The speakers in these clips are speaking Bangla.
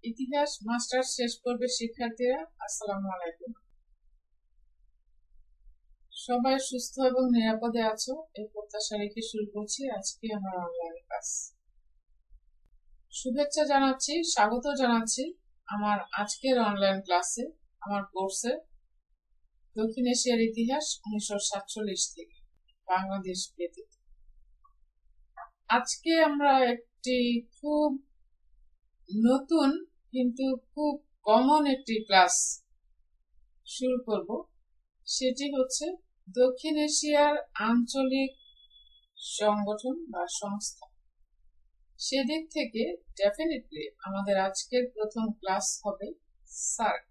ইতিহাস মাস্টার শেষ পর্বের শিক্ষার্থীরা, আসসালামু আলাইকুম। সবাই সুস্থ এবং নিরাপদে আছো এই প্রত্যাশা রেখে শুরু করছি আজকে আমার অনলাইন ক্লাস। শুভেচ্ছা জানাচ্ছি, স্বাগত জানাচ্ছি আমার আজকের অনলাইন ক্লাসে, আমার কোর্সে দক্ষিণ এশিয়ার ইতিহাস 1947 থেকে বাংলাদেশ ব্যতীত। আজকে আমরা একটি খুব নতুন কিন্তু খুব কমন একটি ক্লাস শুরু করব। সেটি হচ্ছে দক্ষিণ এশিয়ার আঞ্চলিক সংগঠন বা সংস্থা। সেদিক থেকে ডেফিনেটলি আমাদের আজকের প্রথম ক্লাস হবে সার্ক,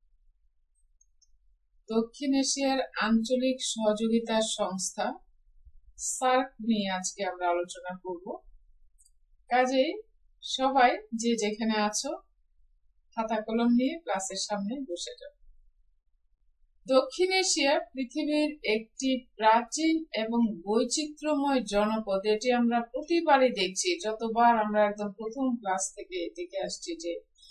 দক্ষিণ এশিয়ার আঞ্চলিক সহযোগিতা সংস্থা। সার্ক নিয়ে আজকে আমরা আলোচনা করব। কাজেই সবাই যে যেখানে আছো খাতা কলম নিয়ে ক্লাসের সামনে বসে যাও। দক্ষিণ এশিয়া পৃথিবীর একটি প্রাচীন এবং বৈচিত্র্যময় জনপদ। এটি আমরা প্রতিবারই দেখছি, যতবার আমরা একদম প্রথম ক্লাস থেকে দেখে আসছি যে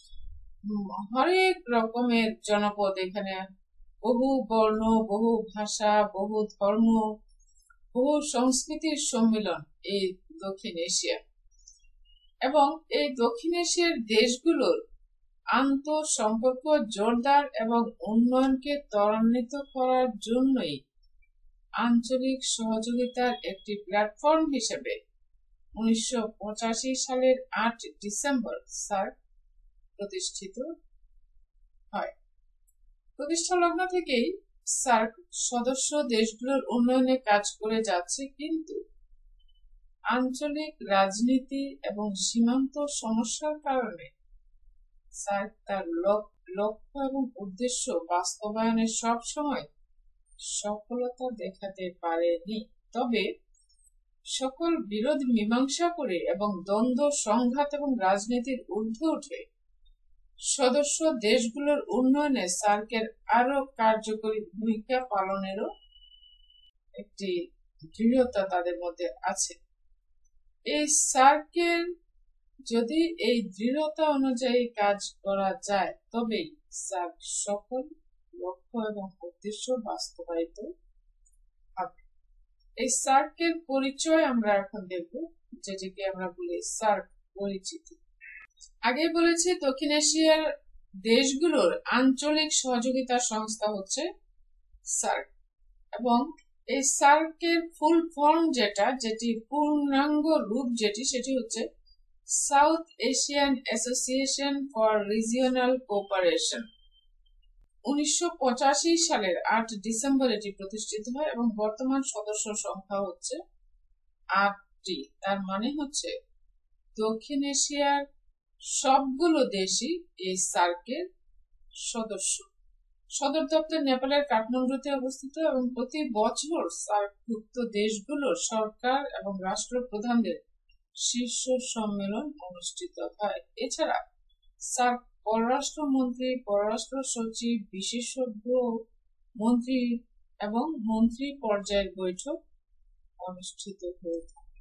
হরেক রকমের জনপদ এখানে, বহু বর্ণ, বহু ভাষা, বহু ধর্ম, বহু সংস্কৃতির সম্মিলন এই দক্ষিণ এশিয়া। এবং এই দক্ষিণ এশিয়ার দেশগুলোর আন্তঃসম্পর্ক জোরদার এবং উন্নয়নকে ত্বরান্বিত করার জন্যই আঞ্চলিক সহযোগিতার একটি প্ল্যাটফর্ম হিসেবে 1985 সালের 8 ডিসেম্বর সার্ক প্রতিষ্ঠিত হয়। প্রতিষ্ঠা লগ্ন থেকেই সার্ক সদস্য দেশগুলোর উন্নয়নে কাজ করে যাচ্ছে, কিন্তু আঞ্চলিক রাজনীতি এবং সীমান্ত সমস্যার কারণে সার্ক তার লক্ষ্য এবং উদ্দেশ্য বাস্তবায়নে সব সময় সফলতা দেখাতে পারেনি। তবে সকল বিরোধ মীমাংসা করে এবং দ্বন্দ্ব, সংঘাত এবং রাজনীতির ঊর্ধ্বে উঠে সদস্য দেশগুলোর উন্নয়নে সার্কের আরো কার্যকরী ভূমিকা পালনেরও একটি দৃঢ়তা তাদের মধ্যে আছে। এই সার্কের যদি এই দৃঢ়তা অনুযায়ী কাজ করা যায়, তবেই সার্ক সকল লক্ষ্য এবং উদ্দেশ্য বাস্তবায়িত হবে। এই সার্কের পরিচয় আমরা এখন দেখব, যেটিকে আমরা বলি সার্ক পরিচিতি। আগে বলেছি দক্ষিণ এশিয়ার দেশগুলোর আঞ্চলিক সহযোগিতা সংস্থা হচ্ছে সার্ক, এবং এই সার্কের ফুল ফর্ম যেটি পূর্ণাঙ্গ রূপ সেটি হচ্ছে South Asian association for regional cooperation. 1985 সালের 8 ডিসেম্বর এটি প্রতিষ্ঠিত হয় এবং বর্তমান সদস্য সংখ্যা হচ্ছে 8টি। তার মানে হচ্ছে দক্ষিণ এশিয়ার সবগুলো দেশই এই সার্কের সদস্য। সদর দপ্তর নেপালের কাঠমান্ডুতে অবস্থিত এবং প্রতি বছর সার্কভুক্ত দেশগুলোর সরকার এবং রাষ্ট্রপ্রধানদের শীর্ষ সম্মেলন অনুষ্ঠিত হয়। এছাড়া সার্ক পররাষ্ট্রমন্ত্রী, পররাষ্ট্র সচিব, বিশেষজ্ঞ মন্ত্রী এবং মন্ত্রী পর্যায়ের বৈঠক অনুষ্ঠিত হয়ে থাকে।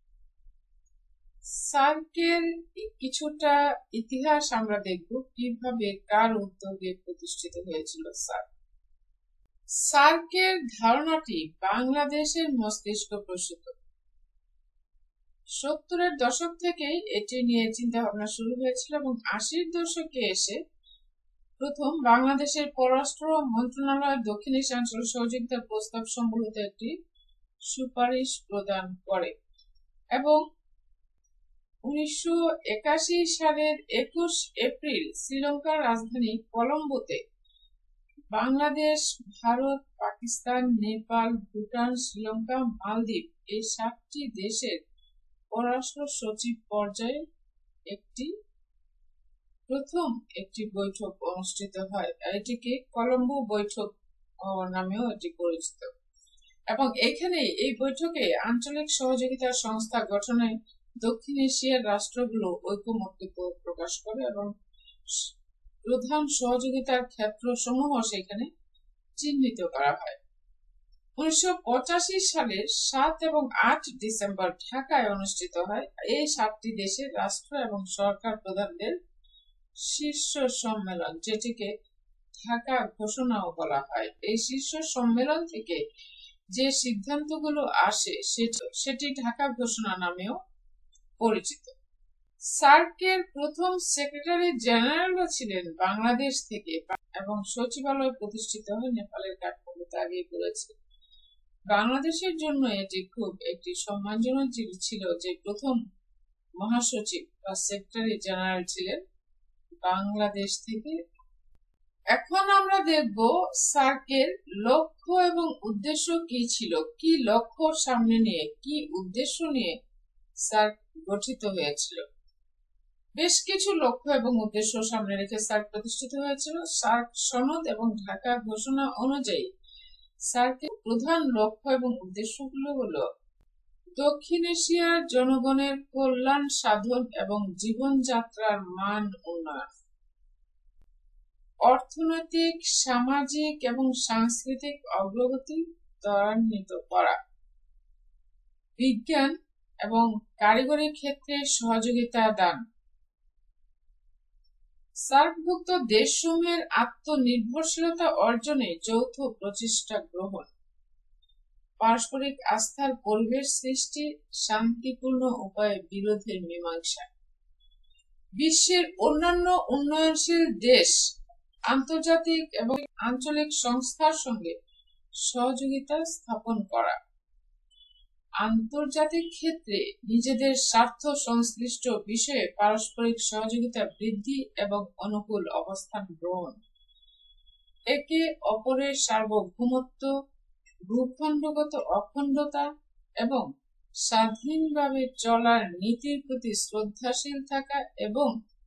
সার্কের কিছুটা ইতিহাস আমরা দেখব, কিভাবে কার উদ্যোগে প্রতিষ্ঠিত হয়েছিল সার্ক। সার্কের ধারণাটি বাংলাদেশের মস্তিষ্ক প্রসূত। 70-এর দশক থেকেই এটি নিয়ে চিন্তা ভাবনা শুরু হয়েছিল এবং 80-র দশকে এসে প্রথম বাংলাদেশের পররাষ্ট্র মন্ত্রণালয় দক্ষিণ এশিয়া আঞ্চলিক সহযোগিতার প্রস্তাব সম্বলিত একটি সুপারিশ প্রদান করে এবং 1981 সালের 21 এপ্রিল শ্রীলঙ্কার রাজধানী কলম্বোতে বাংলাদেশ, ভারত, পাকিস্তান, নেপাল, ভুটান, শ্রীলঙ্কা, মালদ্বীপ এই 7টি দেশের পররাষ্ট্র সচিব পর্যায়ে প্রথম একটি বৈঠক অনুষ্ঠিত হয়। এটিকে কলম্বো বৈঠক নামেও এটি পরিচিত। এবং এই বৈঠকে আঞ্চলিক সহযোগিতা সংস্থা গঠনে দক্ষিণ এশিয়ার রাষ্ট্রগুলো ঐকমত্য প্রকাশ করে এবং প্রধান সহযোগিতার ক্ষেত্র সমূহ সেখানে চিহ্নিত করা হয়। 1985 সালের 7 এবং 8 ডিসেম্বর ঢাকায় অনুষ্ঠিত হয় এই 7টি দেশের রাষ্ট্র এবং সরকার প্রধানদের শীর্ষ সম্মেলন, যেটিকে ঢাকা ঘোষণাও বলা হয়। এই শীর্ষ সম্মেলন থেকে যে সিদ্ধান্তগুলো আসে সেটি ঢাকা ঘোষণা নামেও পরিচিত। সার্কের প্রথম সেক্রেটারি জেনারেলও ছিলেন বাংলাদেশ থেকে এবং সচিবালয় প্রতিষ্ঠিত হয় নেপালের কাঠমান্ডুতে, আগেই বলেছি। বাংলাদেশের জন্য এটি খুব একটি সম্মানজনক ছিল যে প্রথম মহাসচিব বা সেক্রেটারি জেনারেল ছিলেন বাংলাদেশ থেকে। এখন আমরা দেখব সার্কের লক্ষ্য এবং উদ্দেশ্য কি ছিল, কি লক্ষ্য সামনে নিয়ে, কি উদ্দেশ্য নিয়ে সার্ক গঠিত হয়েছিল। বেশ কিছু লক্ষ্য এবং উদ্দেশ্য সামনে রেখে সার্ক প্রতিষ্ঠিত হয়েছিল। সার্ক সনদ এবং ঢাকা ঘোষণা অনুযায়ী সার্কের প্রধান লক্ষ্য এবং উদ্দেশ্যগুলো হলো দক্ষিণ এশিয়ার জনগণের কল্যাণ সাধন এবং জীবনযাত্রার মান উন্নয়ন, অর্থনৈতিক, সামাজিক এবং সাংস্কৃতিক অগ্রগতি ত্বরান্বিত করা, বিজ্ঞান এবং কারিগরি ক্ষেত্রে সহযোগিতা দান, সার্কভুক্ত দেশসমূহের আত্মনির্ভরশীলতা অর্জনে যৌথ প্রচেষ্টা গ্রহণ, পারস্পরিক আস্থার পরিবেশ সৃষ্টি, শান্তিপূর্ণ উপায়ে বিরোধের মীমাংসা, বিশ্বের অন্যান্য উন্নয়নশীল দেশ, আন্তর্জাতিক এবং আঞ্চলিক সংস্থার সঙ্গে সহযোগিতা স্থাপন করা, আন্তর্জাতিক ক্ষেত্রে নিজেদের স্বার্থ সংশ্লিষ্ট বিষয়ে পারস্পরিক সহযোগিতা বৃদ্ধি এবং অনুকূল অবস্থান গ্রহণ, একে অপরের সার্বভৌমত্ব, ভূখণ্ডগত অখণ্ডতা এবং স্বাধীনভাবে চলার নীতির প্রতি শ্রদ্ধাশীল থাকা এবং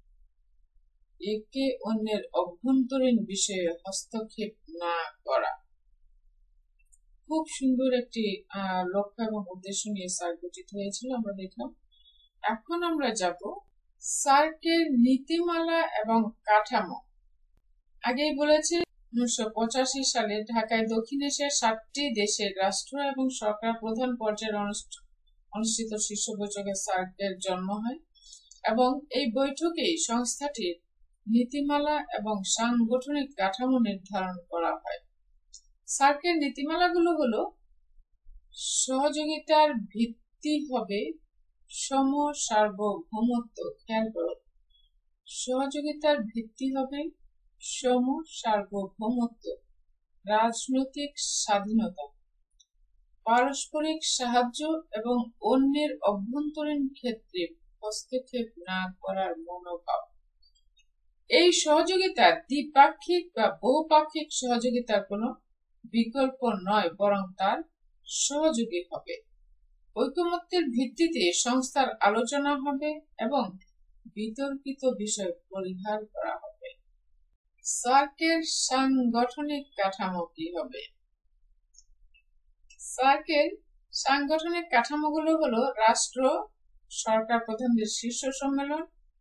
একে অন্যের অভ্যন্তরীণ বিষয়ে হস্তক্ষেপ না করা। খুব সুন্দর একটি লক্ষ্য এবং উদ্দেশ্য নিয়ে সার্ক গঠিত হয়েছিল, আমরা দেখলাম। এখন আমরা যাব সার্কের নীতিমালা এবং কাঠামো। আগেই বলেছি 1985 সালে ঢাকায় দক্ষিণ এশিয়ার 7টি দেশের রাষ্ট্র এবং সরকার প্রধান পর্যায়ের অনুষ্ঠিত শীর্ষ বৈঠকে সার্কের জন্ম হয় এবং এই বৈঠকেই সংস্থাটির নীতিমালা এবং সাংগঠনিক কাঠামো নির্ধারণ করা হয়। সার্কের নীতিমালাগুলো হলো সহযোগিতার ভিত্তি হবে সম সার্বভৌমত্ব। খেয়াল করো, সহযোগিতার ভিত্তি হবে সম সার্বভৌমত্ব, রাজনৈতিক স্বাধীনতা, পারস্পরিক সাহায্য এবং অন্যের অভ্যন্তরীণ ক্ষেত্রে হস্তক্ষেপ না করার মনোভাব। এই সহযোগিতা দ্বিপাক্ষিক বা বহুপাক্ষিক সহযোগিতার কোনো বিকল্প নয়, বরং তার সহযোগী হবে। ঐকমত্যের ভিত্তিতে সংস্থার আলোচনা হবে এবং বিতর্কিত বিষয় পরিহার করা হবে। সার্কের সাংগঠনিক কাঠামো কি হবে? সার্কের সাংগঠনিক কাঠামোগুলো হলো রাষ্ট্র, সরকার প্রধানদের শীর্ষ সম্মেলন,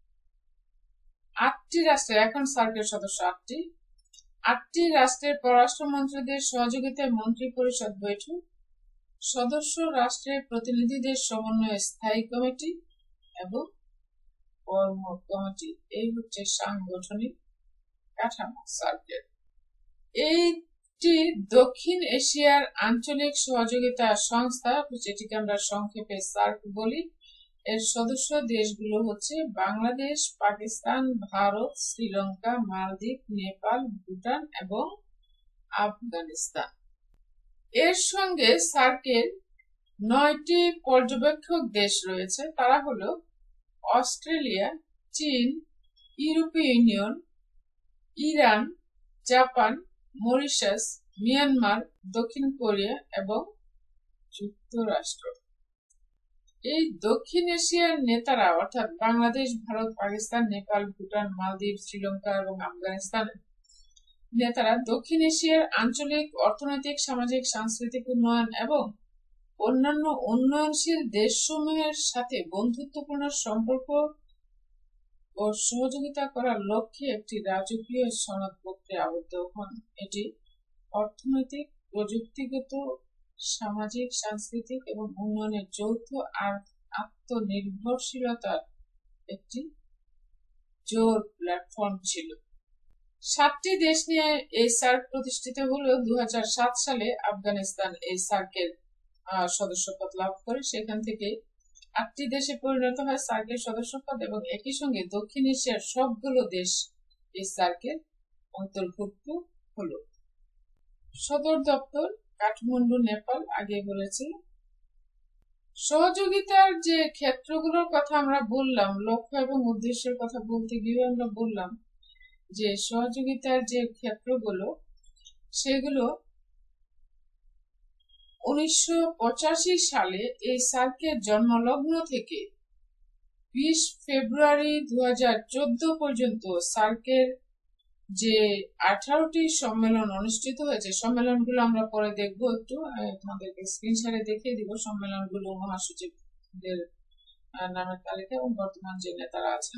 8টি রাষ্ট্রের, এখন সার্কের সদস্য 8টি রাষ্ট্রের পররাষ্ট্রমন্ত্রীদের সহযোগিতায় মন্ত্রী পরিষদ বৈঠক, সদস্য রাষ্ট্রের প্রতিনিধিদের সমন্বয়ে স্থায়ী কমিটি এবং কর্ম কমিটি। এই হচ্ছে সাংগঠনিক কাঠামো সার্কের। এইটি দক্ষিণ এশিয়ার আঞ্চলিক সহযোগিতা সংস্থা, যেটিকে আমরা সংক্ষেপে সার্ক বলি। এর সদস্য দেশগুলো হচ্ছে বাংলাদেশ, পাকিস্তান, ভারত, শ্রীলঙ্কা, মালদ্বীপ, নেপাল, ভুটান এবং আফগানিস্তান। এর সঙ্গে সার্কের 9টি পর্যবেক্ষক দেশ রয়েছে। তারা হলো অস্ট্রেলিয়া, চীন, ইউরোপীয় union, Iran, Japan, Mauritius, Myanmar, দক্ষিণ কোরিয়া এবং যুক্তরাষ্ট্র। এই দক্ষিণ এশিয়ার নেতারা অর্থাৎ বাংলাদেশ, ভারত, পাকিস্তান, নেপাল, ভুটান, মালদ্বীপ, শ্রীলঙ্কা এবং আফগানিস্তান নেতারা দক্ষিণ এশিয়ার আঞ্চলিক অর্থনৈতিক, সামাজিক, সাংস্কৃতিক উন্নয়ন এবং অন্যান্য উন্নয়নশীল দেশসমূহের সাথে বন্ধুত্বপূর্ণ সম্পর্ক ও সহযোগিতা করার লক্ষ্যে একটি রাজকীয় সনদপত্রে আবদ্ধ হন। এটি অর্থনৈতিক, প্রযুক্তিগত, সামাজিক, সাংস্কৃতিক এবং উন্নয়নের যৌথ আত্মনির্ভরশীলতার একটি জোর প্ল্যাটফর্ম ছিল। 7টি দেশ নিয়ে এই সার্ক প্রতিষ্ঠিত হলেও 2007 সালে আফগানিস্তান এই সার্কের সদস্যপদ লাভ করে। সেখান থেকে 8টি দেশে পরিণত হয় সার্কের সদস্যপদ এবং একই সঙ্গে দক্ষিণ এশিয়ার সবগুলো দেশ এই সার্কের অন্তর্ভুক্ত হলো। সদর দপ্তর কাঠমান্ডু, নেপাল, আগে বলেছি। সহযোগিতার যে ক্ষেত্রগুলোর কথা আমরা বললাম, লক্ষ্য এবং উদ্দেশ্যের কথা বলতে গিয়ে আমরা বললাম যে সহযোগিতার যে ক্ষেত্রগুলো সেগুলো 1985 সালে এই সার্কের জন্মলগ্ন থেকে 20 ফেব্রুয়ারি 2014 পর্যন্ত সার্কের যে 18টি সম্মেলন অনুষ্ঠিত হয়েছে, সম্মেলনগুলো আমরা পরে দেখবো, একটু তোমাদেরকে স্ক্রিনশটে দেখিয়ে দিব সম্মেলনগুলো, মহাসচিবদের নামের তালিকা এবং বর্তমান যে নেতারা আছেন।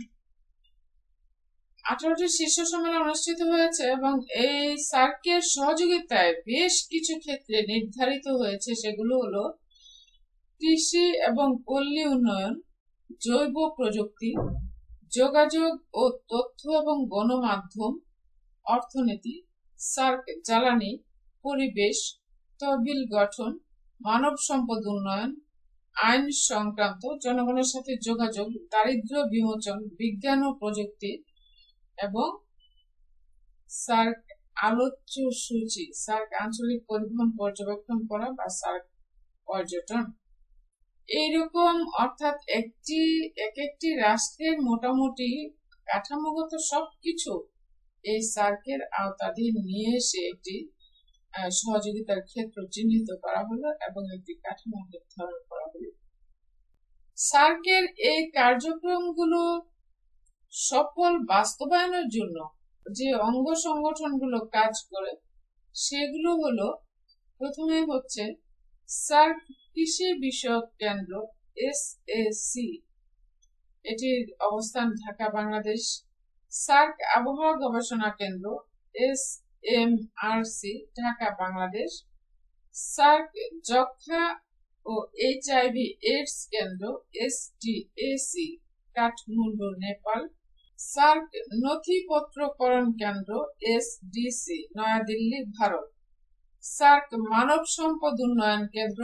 18টি শীর্ষ সম্মেলন অনুষ্ঠিত হয়েছে এবং এই সার্কের সহযোগিতায় বেশ কিছু ক্ষেত্রে নির্ধারিত হয়েছে। সেগুলো হলো কৃষি এবং পল্লী উন্নয়ন, জৈব প্রযুক্তি, যোগাযোগ ও তথ্য এবং গণমাধ্যম, অর্থনীতি, সার্ক জ্বালানি, পরিবেশ, তহবিল গঠন, মানব সম্পদ উন্নয়ন, আইন সংক্রান্ত, জনগণের সাথে যোগাযোগ, দারিদ্র্য বিমোচন, বিজ্ঞান ও প্রযুক্তি এবং সার্ক আলোচ্য সূচি, সার্ক আঞ্চলিক পরিবহন পর্যবেক্ষণ করা বা সার্ক পর্যটন। এইরকম অর্থাৎ একটি রাষ্ট্রের মোটামুটি কাঠামোগত সবকিছু এই সার্কের আওতাধীন নিয়ে এসে একটি সহযোগিতার ক্ষেত্র চিহ্নিত করা হলো এবং একটি কাঠামো নির্ধারণ করা হলো। সার্কের এই কার্যক্রমগুলো সফল বাস্তবায়নের জন্য যে অঙ্গ সংগঠনগুলো কাজ করে সেগুলো হলো, প্রথমে হচ্ছে সার্ক কৃষি বিষয়ক কেন্দ্র SAC, এটির অবস্থান ঢাকা, বাংলাদেশ। সার্ক আবহাওয়া গবেষণা কেন্দ্র SMRC, ঢাকা, বাংলাদেশ। সার্ক যক্ষ্মা ও HIV AIDS কেন্দ্র SDAC, কাঠমান্ডু, নেপাল। সার্ক নথিপত্রকরণ কেন্দ্র SDC, নয়াদিল্লি, ভারত। সার্ক মানব সম্পদ উন্নয়ন কেন্দ্র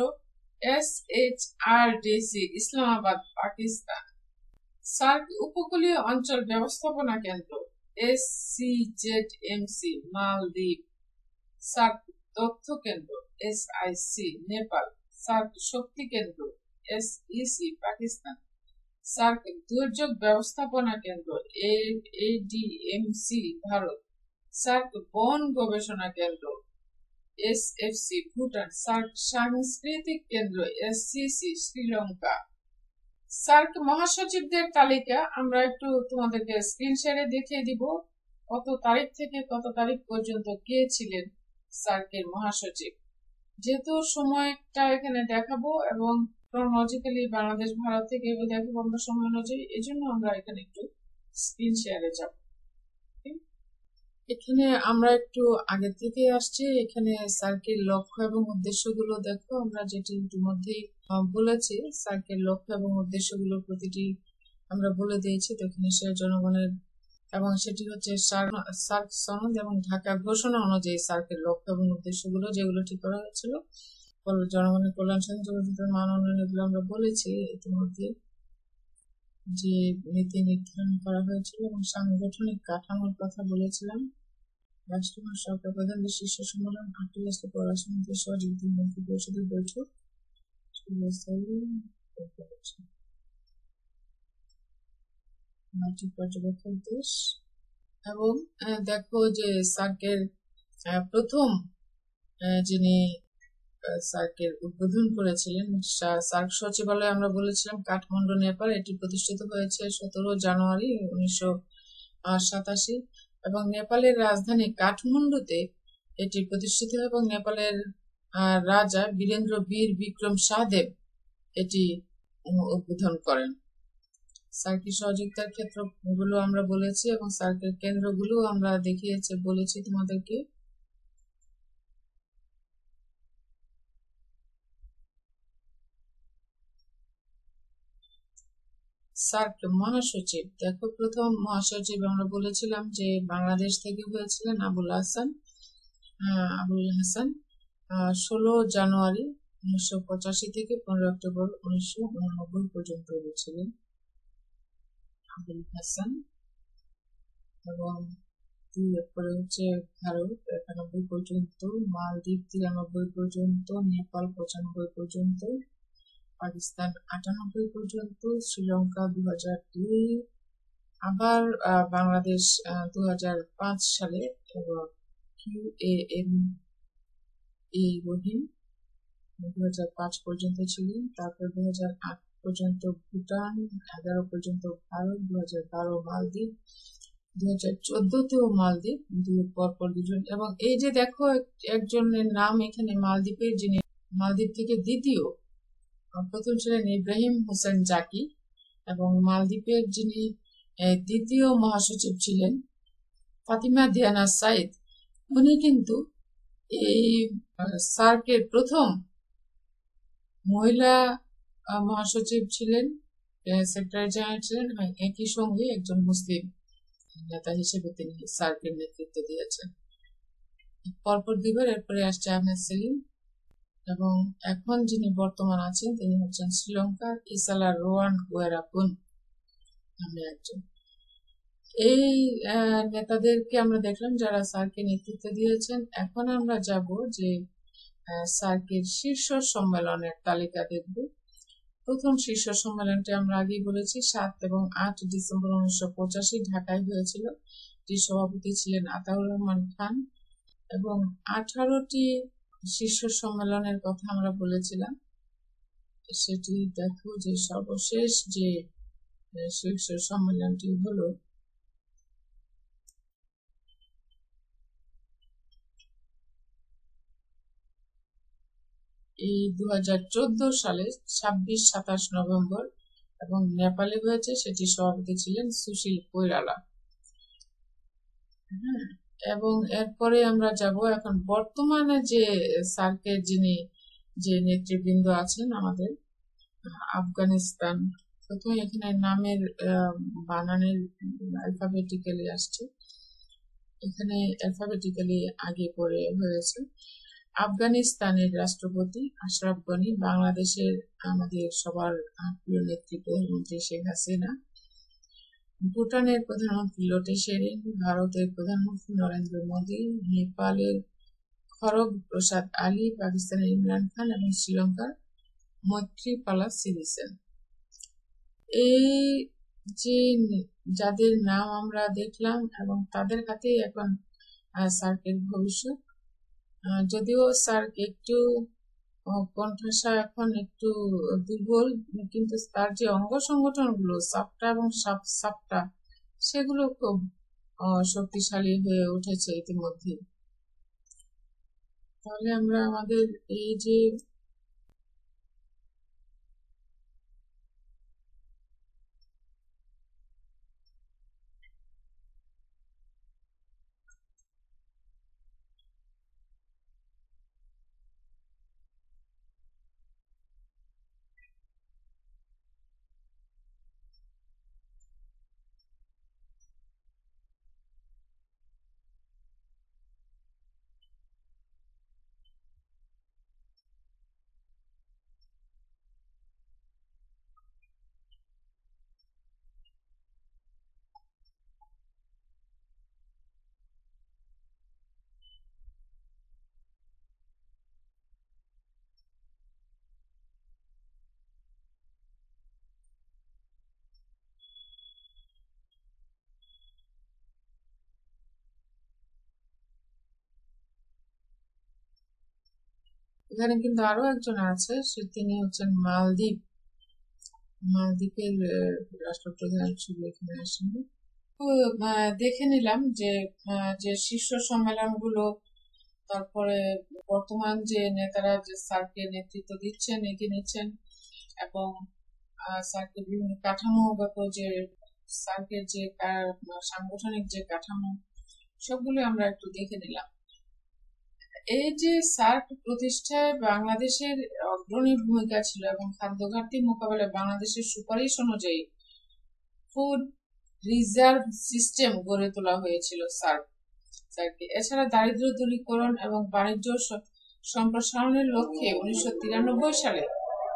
SHRDC, ইসলামাবাদ, পাকিস্তান। সার্ক উপকূলীয় অঞ্চল ব্যবস্থাপনা কেন্দ্র SCZMC, মালদ্বীপ। সার্ক তথ্য কেন্দ্র SIC, নেপাল। সার্ক শক্তি কেন্দ্র SEC, পাকিস্তান। সার্ক দুর্যোগ ব্যবস্থাপনা কেন্দ্র ADMC, ভারত। সার্ক বন গবেষণা কেন্দ্র SFC, ভুটান। সার্ক সাংস্কৃতিক কেন্দ্র SCC, শ্রীলঙ্কা। সার্ক মহাসচিবদের তালিকা আমরা একটু তোমাদেরকে স্ক্রিন শেয়ারে দেখিয়ে দিব, কত তারিখ থেকে কত তারিখ পর্যন্ত কে ছিলেন সার্কের মহাসচিব। যেহেতু সময়টা এখানে দেখাবো এবং ক্রোনোলজিক্যালি বাংলাদেশ, ভারত থেকে দেখাবো আমরা সময় অনুযায়ী, এই জন্য আমরা এখানে একটু স্ক্রিন শেয়ারে যাব। এখানে আমরা একটু আগে থেকে আসছি। এখানে সার্কের লক্ষ্য এবং উদ্দেশ্যগুলো দেখো, আমরা যেটি ইতিমধ্যেই বলেছি, সার্কের লক্ষ্য এবং উদ্দেশ্যগুলো প্রতিটি আমরা বলে দিয়েছি দক্ষিণ এশিয়ার জনগণের, এবং সেটি হচ্ছে সার্ক সনদ এবং ঢাকা ঘোষণা অনুযায়ী সার্কের লক্ষ্য এবং উদ্দেশ্যগুলো যেগুলো ঠিক করা হয়েছিল, জনগণের কল্যাণ, সহযোগিতার মান উন্নয়ন, এগুলো আমরা বলেছি ইতিমধ্যে, যে নীতি নির্ধারণ করা হয়েছিল এবং সাংগঠনিক কাঠামোর কথা বলেছিলাম। রাষ্ট্রীয় সরকার প্রধানদের শীর্ষ সম্মেলন, 8টি রাষ্ট্র পররাষ্ট্রমন্ত্রী সহ মন্ত্রী পরিষদের বৈঠক, পর্যবেক্ষক দেশ। এবং দেখো যে সার্কের প্রথম যিনি সার্কের উদ্বোধন করেছিলেন, সার্ক সচিবালয় আমরা বলেছিলাম কাঠমান্ডু, নেপাল। এটি প্রতিষ্ঠিত হয়েছে 17 জানুয়ারি 1987 এবং নেপালের রাজধানী কাঠমান্ডুতে এটি প্রতিষ্ঠিত হয় এবং নেপালের রাজা বীরেন্দ্র বীর বিক্রম শাহদেব এটি উদ্বোধন করেন। সার্কের সহযোগিতার ক্ষেত্রগুলো আমরা বলেছি এবং সার্কের কেন্দ্রগুলো আমরা দেখিয়েছি, বলেছি তোমাদেরকে। সার্ক মহাসচিব, দেখো প্রথম মহাসচিব আমরা বলেছিলাম যে বাংলাদেশ থেকে হয়েছিলেন আবুল হাসান। 16 জানুয়ারি 1985 থেকে 15 অক্টোবর 1989 পর্যন্ত হয়েছিলেন আবুল হাসান। এবং এরপরে হচ্ছে ভারত 91 পর্যন্ত, মালদ্বীপ 93 পর্যন্ত, নেপাল 95 পর্যন্ত, পাকিস্তান 98 পর্যন্ত, শ্রীলঙ্কা 2002, আবার বাংলাদেশ 2005 সালে, এবং QAMA রহিম 2005 পর্যন্ত ছিলেন। তারপর 2008 পর্যন্ত ভুটান, 11 পর্যন্ত ভারত, 2012 মালদ্বীপ, 2014তেও মালদ্বীপ, পরপর দুজন। এবং এই যে দেখো একজনের নাম এখানে মালদ্বীপের, যিনি মালদ্বীপ থেকে দ্বিতীয়, প্রথম ছিলেন ইব্রাহিম হোসেন জাকি, এবং মালদ্বীপের যিনি দ্বিতীয় মহাসচিব ছিলেন ফাতিমা দিয়ানা সাইদ, উনি কিন্তু এই সার্কের প্রথম মহিলা মহাসচিব ছিলেন, সেক্রেটারি জেনারেল ছিলেন, এবং একই সঙ্গে একজন মুসলিম নেতা হিসেবে তিনি সার্কের নেতৃত্ব দিয়েছেন। পরপর দুইবার, এরপরে আসছে আহমেদ সেলিম, এবং এখন যিনি বর্তমান আছেন তিনি হচ্ছেন শ্রীলঙ্কার ইসালা রোয়ান ওয়েরাপুন নামে একজন। এই নেতাদেরকে আমরা দেখলাম যারা সার্কে নেতৃত্ব দিয়েছেন। এখন আমরা যাব যে সার্কের শীর্ষ সম্মেলনের তালিকা দেখব। প্রথম শীর্ষ সম্মেলনটি আমরা আগেই বলেছি 7 এবং 8 ডিসেম্বর 1985 ঢাকায় হয়েছিল। এটির সভাপতি ছিলেন আতাউর রহমান খান। এবং 18টি শীর্ষ সম্মেলনের কথা আমরা বলেছিলাম, সেটি দেখো যে সর্বশেষ যে শীর্ষ সম্মেলনটি হলো এই 2014 সালে 26-27 নভেম্বর, এবং নেপালে হয়েছে। সেটি সভাপতি ছিলেন সুশীল কৈরালা। এবং এরপরে আমরা যাব এখন বর্তমানে যে সার্কের যে নেতৃবৃন্দ আছেন আমাদের আফগানিস্তান। প্রথমে এখানে নামের বানানের অ্যালফাবেটিক্যালি আসছে, এখানে অ্যালফাবেটিক্যালি আগে পরে হয়েছে। আফগানিস্তানের রাষ্ট্রপতি আশরাফ গনি, বাংলাদেশের আমাদের সবার প্রিয় নেত্রী প্রধানমন্ত্রী শেখ হাসিনা, ভুটানের প্রধানমন্ত্রী লোটে শেরিং, ভারতের প্রধানমন্ত্রী নরেন্দ্র মোদী, নেপালের খড়গ প্রসাদ আলী, পাকিস্তানের ইমরান খান, এবং শ্রীলঙ্কার মৈত্রীপালা সিরিসেন। এই যে যাদের নাম আমরা দেখলাম, এবং তাদের হাতেই এখন সার্কের ভবিষ্যৎ। যদিও সার্ক একটু কণ্ঠাসা, এখন একটু দুর্বল, কিন্তু তার যে অঙ্গ সংগঠন গুলো সাপটা এবং সাপটা, সেগুলো খুব শক্তিশালী হয়ে উঠেছে ইতিমধ্যে। তাহলে আমরা আমাদের এই যে এখানে কিন্তু আরো একজন আছে, তিনি হচ্ছেন মালদ্বীপের রাষ্ট্রপ্রধান হিসেবে এখানে আসেন। তো দেখে নিলাম যে যে শীর্ষ সম্মেলন গুলো, তারপরে বর্তমান যে নেতারা যে সার্কের নেতৃত্ব দিচ্ছেন, এগিয়ে নিচ্ছেন, এবং সার্কের বিভিন্ন কাঠামোগত যে সার্কের যে সাংগঠনিক যে কাঠামো, সবগুলো আমরা একটু দেখে নিলাম। এই যে সার্ক প্রতিষ্ঠায় বাংলাদেশের অগ্রণী ভূমিকা ছিল, এবং খাদ্য ঘাটতি মোকাবেলায় বাংলাদেশের সুপারিশ অনুযায়ী ফুড রিজার্ভ সিস্টেম গড়ে তোলা হয়েছিল সার্কে। এছাড়া দারিদ্র্য দূরীকরণ এবং বাণিজ্য সম্প্রসারণের লক্ষ্যে 1993 সালে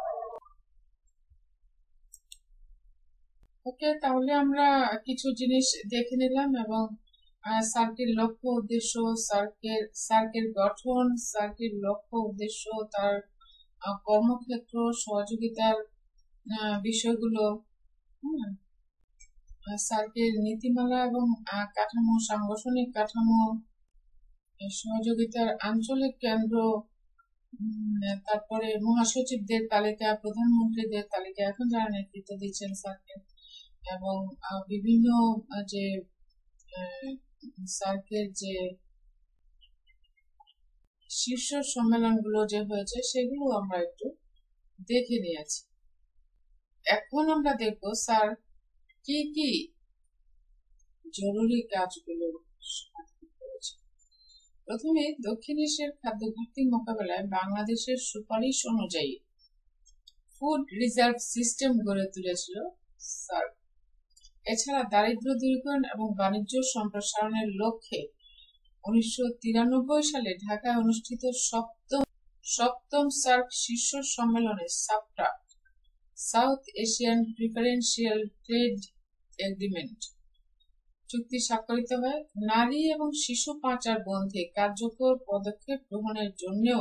ওকে, তাহলে আমরা কিছু জিনিস দেখে নিলাম এবং সার্কের লক্ষ্য উদ্দেশ্য, সার্কের গঠন, সার্কের লক্ষ্য উদ্দেশ্য, তার কর্মক্ষেত্র, সহযোগিতার বিষয়গুলো, সার্কের নীতিমালা এবং কাঠামো, সাংগঠনিক কাঠামো, সহযোগিতার আঞ্চলিক কেন্দ্র, তারপরে মহাসচিবদের তালিকা, প্রধানমন্ত্রীদের তালিকা, এখন যারা নেতৃত্ব দিচ্ছেন সার্কে, এবং বিভিন্ন যে সার্কের যে শীর্ষ সম্মেলনগুলো যে হয়েছে সেগুলো আমরা একটু দেখে নিয়েছি। এখন আমরা দেখব স্যার কি কি জরুরি কাজগুলো করেছে। প্রথমে দক্ষিণ এশিয়ার খাদ্য ঘাটতি মোকাবেলায় বাংলাদেশের সুপারিশ অনুযায়ী ফুড রিজার্ভ সিস্টেম গড়ে তুলেছিল স্যার। এছাড়া দারিদ্র্য দূরীকরণ এবং বাণিজ্য সম্প্রসারণের লক্ষ্যে 1993 সালে ঢাকায় অনুষ্ঠিত সপ্তম সার্ক শীর্ষ সম্মেলনে সাপটা, south Asian preferential trade agreement চুক্তি স্বাক্ষরিত হয়। নারী এবং শিশু পাচার বন্ধে কার্যকর পদক্ষেপ গ্রহণের জন্যও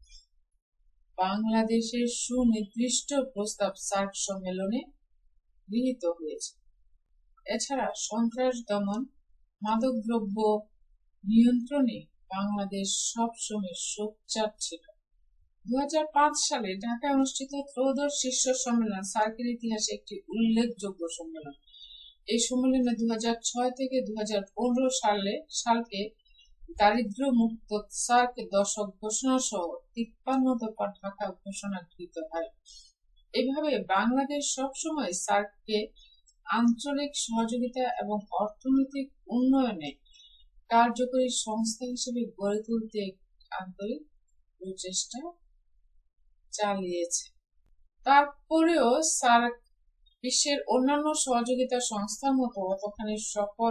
বাংলাদেশের সুনির্দিষ্ট প্রস্তাব সার্ক সম্মেলনে গৃহীত হয়েছে। এছাড়া সন্ত্রাস দমন, মাদকদ্রব্য নিয়ন্ত্রণে বাংলাদেশ সবসময় সোচ্চার ছিল। 2005 সালে ঢাকায় অনুষ্ঠিত ত্রয়োদশ শীর্ষ সম্মেলন সার্কের ইতিহাসে একটি উল্লেখযোগ্য সম্মেলন। এই সম্মেলনে 2006 থেকে 2015 সালকে দারিদ্র মুক্ত সার্ক দশক ঘোষণা সহ 53 দফা ঢাকা ঘোষণা গৃহীত হয়। এভাবে বাংলাদেশ সবসময় সার্ককে আঞ্চলিক সহযোগিতা এবং অর্থনৈতিক উন্নয়নে কার্যকরী সংস্থা হিসেবে গড়ে তুলতে আন্তরিক প্রচেষ্টা চালিয়েছে। তারপরেও সার্ক বিশ্বের অন্যান্য সহযোগিতা সংস্থার মতো অতখানি সফল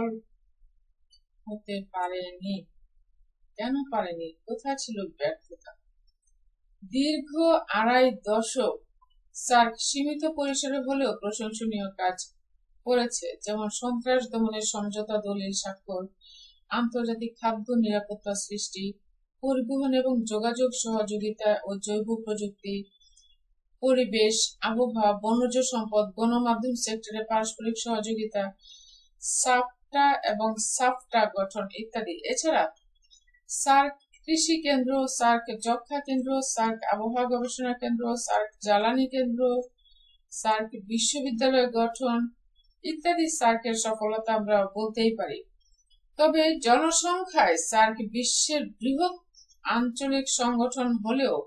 হতে পারেনি। কেন পারেনি? কোথায় ছিল ব্যর্থতা? দীর্ঘ 2.5 দশক সার্ক সীমিত পরিসরে হলেও প্রশংসনীয় কাজ করেছে, যেমন সন্ত্রাস দমনের সমঝোতা দলিল স্বাক্ষর, আন্তর্জাতিক খাদ্য নিরাপত্তা সৃষ্টি, পরিবহন এবং যোগাযোগ সহযোগিতা ও জৈব প্রযুক্তি, পরিবেশ, আবহাওয়া, বনজ সম্পদ, গণমাধ্যম সেক্টরে পারস্পরিক সহযোগিতা, সাপটা এবং সাফটা গঠন ইত্যাদি। এছাড়া সার্ক কৃষি কেন্দ্র, সার্ক যক্ষ্মা কেন্দ্র, সার্ক আবহাওয়া গবেষণা কেন্দ্র, সার্ক জ্বালানি কেন্দ্র, সার্ক বিশ্ববিদ্যালয় গঠন ইত্যাদি সার্কের সফলতা আমরা বলতেই পারি। তবে জনসংখ্যায় সার্ক বিশ্বের বৃহৎ আঞ্চলিক সংগঠন হলেও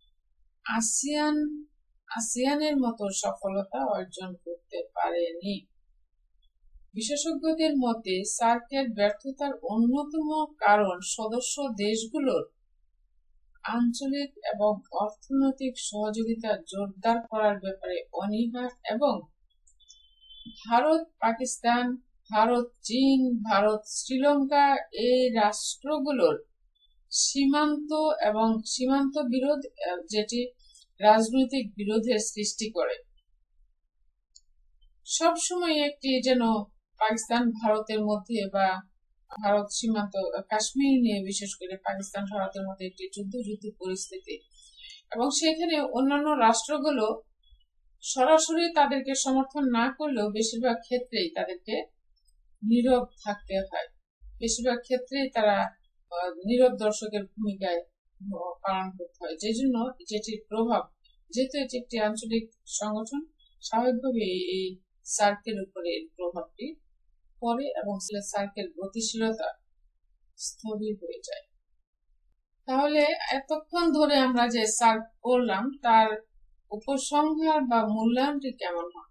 আসিয়ানের মতো সফলতা অর্জন করতে পারেনি। বিশেষজ্ঞদের মতে সার্কের ব্যর্থতার অন্যতম কারণ সদস্য দেশগুলোর আঞ্চলিক এবং অর্থনৈতিক সহযোগিতা জোরদার করার ব্যাপারে অনীহা এবং ভারত, পাকিস্তান, ভারত, চীন, ভারত, শ্রীলঙ্কা এই রাষ্ট্রগুলোর সীমান্ত বিরোধ, যেটি রাজনৈতিক বিরোধের সৃষ্টি করে। সবসময় একটি যেন পাকিস্তান ভারতের মধ্যে বা ভারত সীমান্ত কাশ্মীর নিয়ে বিশেষ করে পাকিস্তান ভারতের মধ্যে একটি যুদ্ধ পরিস্থিতি, এবং সেখানে অন্যান্য রাষ্ট্রগুলো সরাসরি তাদেরকে সমর্থন না করলেও বেশিরভাগ ক্ষেত্রেই তাদেরকে নীরব থাকতে হয়। বেশিরভাগ ক্ষেত্রেই তারা নীরব দর্শকের ভূমিকায় পালন করতে হয়। যে জন্য যেটির প্রভাব, যেহেতু এটি একটি আঞ্চলিক সংগঠন, স্বাভাবিকভাবে এই সার্কের উপরে প্রভাবটি পড়ে এবং সার্কের গতিশীলতা স্থবির হয়ে যায়। তাহলে এতক্ষণ ধরে আমরা যে সার্ক করলাম তার উপসংহার বা মূল্যায়নটি কেমন হয়?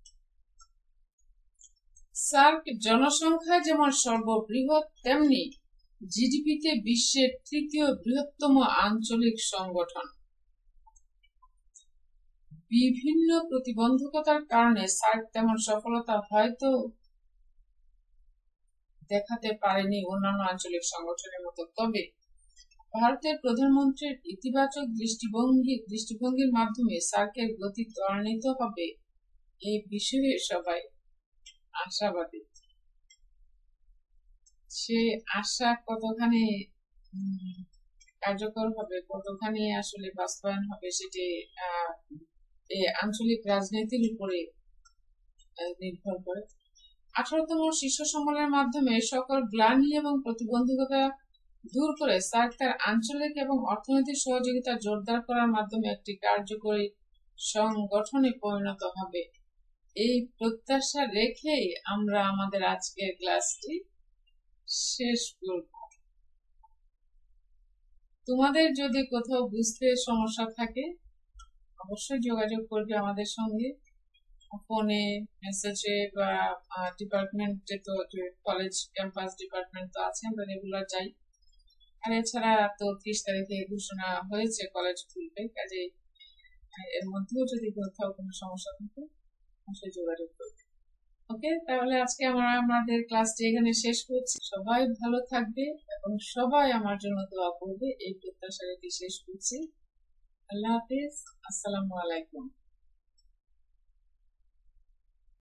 সার্ক জনসংখ্যা যেমন সর্ববৃহৎ, তেমনি জিডিপিতে বিশ্বের তৃতীয় বৃহত্তম আঞ্চলিক সংগঠন। বিভিন্ন প্রতিবন্ধকতার কারণে সার্ক তেমন সফলতা হয়তো দেখাতে পারেনি অন্যান্য আঞ্চলিক সংগঠনের মতো। তবে ভারতের প্রধানমন্ত্রীর ইতিবাচক দৃষ্টিভঙ্গির মাধ্যমে সার্কের গতি ত্বরান্বিত হবে এই বিষয়ে সবাই আশাবাদী। সে আশা কতখানি কার্যকর হবে, কতখানি আসলে বাস্তবায়ন হবে, সেটি আঞ্চলিক রাজনীতির উপরে নির্ভর করে। 18তম শীর্ষ সম্মেলনের মাধ্যমে সকল গ্লানি এবং প্রতিবন্ধকতা দূর করে সার্ক তার আঞ্চলিক এবং অর্থনৈতিক সহযোগিতা জোরদার করার মাধ্যমে একটি কার্যকরী সংগঠনে পরিণত হবে। এই প্রত্যাশা রেখেই আমরা আমাদের আজকের ক্লাসটি শেষ করব। তোমাদের যদি কোথাও বুঝতে সমস্যা থাকে অবশ্যই যোগাযোগ করবে আমাদের সঙ্গে, ফোনে, মেসেজে বা ডিপার্টমেন্টে। তো কলেজ ক্যাম্পাস ডিপার্টমেন্ট তো আছে, আমরা রেগুলার যাই। আর এছাড়া তো 30 তারিখে ঘোষণা হয়েছে কলেজ খুলবে, কাজে এর মধ্যেও যদি কোথাও কোনো সমস্যা থাকে অবশ্যই যোগাযোগ করবে। ওকে, তাহলে আজকে আমরা আমাদের ক্লাসটি এখানে শেষ করছি। সবাই ভালো থাকবে এবং সবাই আমার জন্য দোয়া করবে, এই প্রত্যাশা রেখে শেষ করছি। আল্লাহ হাফিজ, আসসালামু আলাইকুম।